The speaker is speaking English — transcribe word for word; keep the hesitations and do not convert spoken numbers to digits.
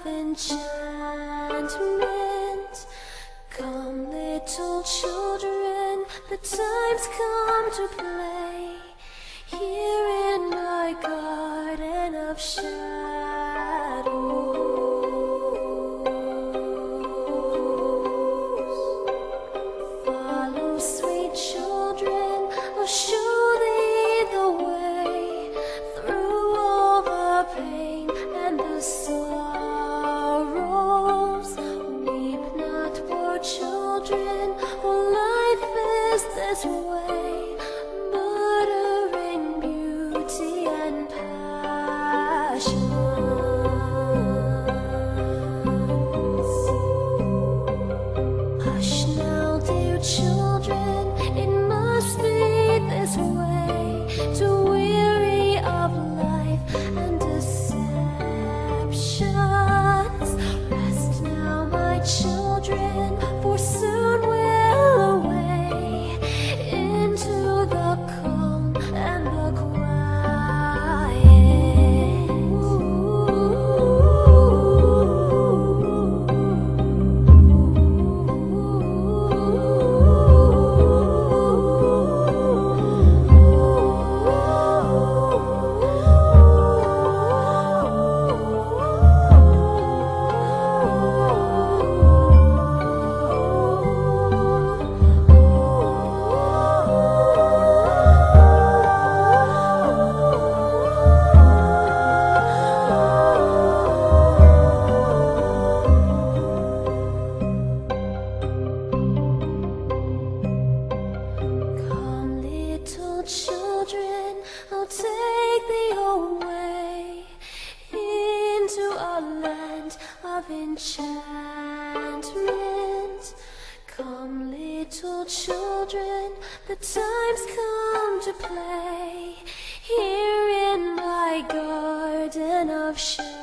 enchantment. Come, little children, the time's come to play here in my garden of shadows. Follow, sweet children, I'll show thee the way through all the pain and the sorrows. Weep not, poor children, for life is this way, muttering beauty and passion. Hush now, dear children, it must be this way, to weary of life and deceptions. Rest now, my children, for soon we'll away into the calm and the quiet. Come, little children, I'll take thee away into a land of enchantment. Come, little children, the time's come to play here in my garden of shadows.